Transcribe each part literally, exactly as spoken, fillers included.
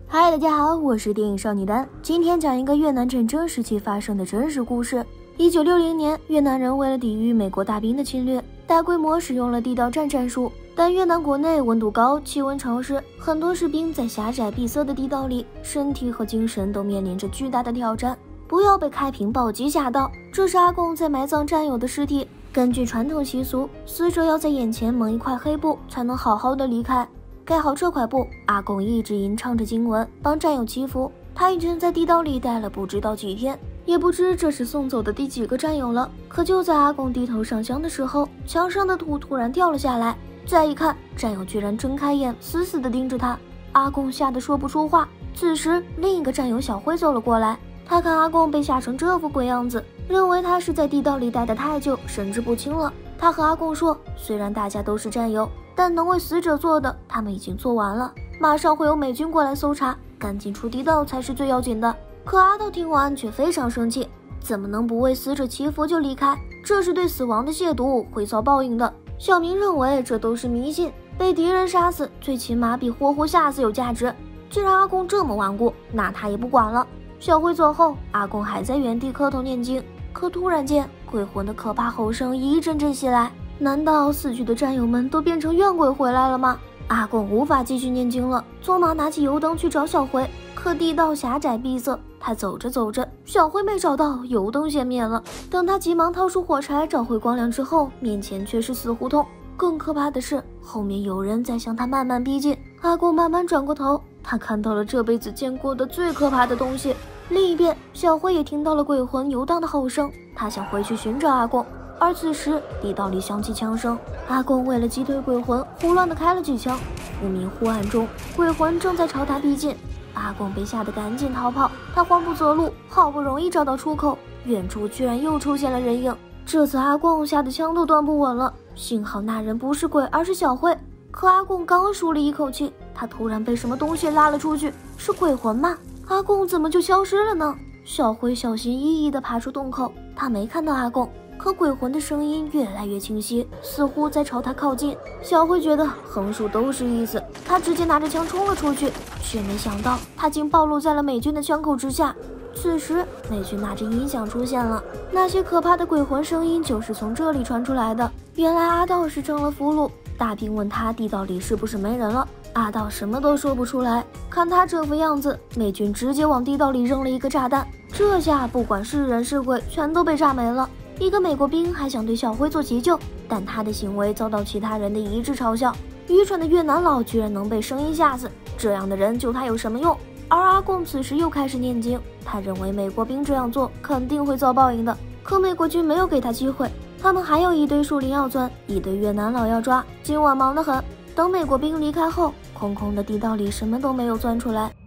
嗨，大家好，我是电影少女丹，今天讲一个越南战争时期发生的真实故事。一九六零年，越南人为了抵御美国大兵的侵略，大规模使用了地道战战术。但越南国内温度高，气温潮湿，很多士兵在狭窄闭塞的地道里，身体和精神都面临着巨大的挑战。不要被开瓶暴击吓到，这是阿贡在埋葬战友的尸体。根据传统习俗，死者要在眼前蒙一块黑布，才能好好的离开。盖好这块布，阿贡一直吟唱着经文，帮战友祈福。他已经在地道里待了不知道几天，也不知这是送走的第几个战友了。可就在阿贡低头上香的时候，墙上的土突然掉了下来。再一看，战友居然睁开眼，死死地盯着他。阿贡吓得说不出话。此时，另一个战友小辉走了过来，他看阿贡被吓成这副鬼样子，认为他是在地道里待得太久，神志不清了。他和阿贡说，虽然大家都是战友，但能为死者做的，他们已经做完了。马上会有美军过来搜查，赶紧出地道才是最要紧的。可阿道听完却非常生气，怎么能不为死者祈福就离开？这是对死亡的亵渎，会遭报应的。小明认为这都是迷信，被敌人杀死，最起码比活活吓死有价值。既然阿贡这么顽固，那他也不管了。小辉走后，阿贡还在原地磕头念经。可突然间，鬼魂的可怕吼声一阵阵袭来。难道死去的战友们都变成怨鬼回来了吗？阿贡无法继续念经了，匆忙拿起油灯去找小辉。可地道狭窄闭塞，他走着走着，小辉没找到，油灯先灭了。等他急忙掏出火柴找回光亮之后，面前却是死胡同。更可怕的是，后面有人在向他慢慢逼近。阿贡慢慢转过头，他看到了这辈子见过的最可怕的东西。另一边，小辉也听到了鬼魂游荡的吼声，他想回去寻找阿贡。而此时地道里响起枪声，阿贡为了击退鬼魂，胡乱地开了几枪。忽明忽暗中，鬼魂正在朝他逼近。阿贡被吓得赶紧逃跑，他慌不择路，好不容易找到出口，远处居然又出现了人影。这次阿贡吓得枪都端不稳了，幸好那人不是鬼，而是小辉。可阿贡刚舒了一口气，他突然被什么东西拉了出去，是鬼魂吗？阿贡怎么就消失了呢？小辉小心翼翼地爬出洞口，他没看到阿贡，可鬼魂的声音越来越清晰，似乎在朝他靠近。小辉觉得横竖都是意思，他直接拿着枪冲了出去，却没想到他竟暴露在了美军的枪口之下。此时美军拿着音响出现了，那些可怕的鬼魂声音就是从这里传出来的。原来阿道是成了俘虏，大兵问他地道里是不是没人了，阿道什么都说不出来。看他这副样子，美军直接往地道里扔了一个炸弹，这下不管是人是鬼全都被炸没了。一个美国兵还想对小辉做急救，但他的行为遭到其他人的一致嘲笑。愚蠢的越南佬居然能被声音吓死，这样的人救他有什么用？而阿贡此时又开始念经，他认为美国兵这样做肯定会遭报应的。可美国军没有给他机会，他们还有一堆树林要钻，一堆越南佬要抓，今晚忙得很。等美国兵离开后，空空的地道里什么都没有钻出来。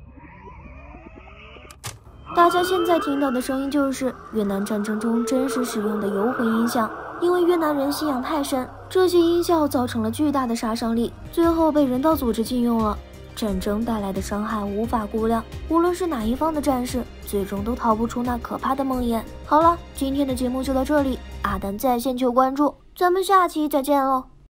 大家现在听到的声音就是越南战争中真实使用的游魂音响，因为越南人信仰太深，这些音效造成了巨大的杀伤力，最后被人道组织禁用了。战争带来的伤害无法估量，无论是哪一方的战士，最终都逃不出那可怕的梦魇。好了，今天的节目就到这里，阿丹在线求关注，咱们下期再见喽。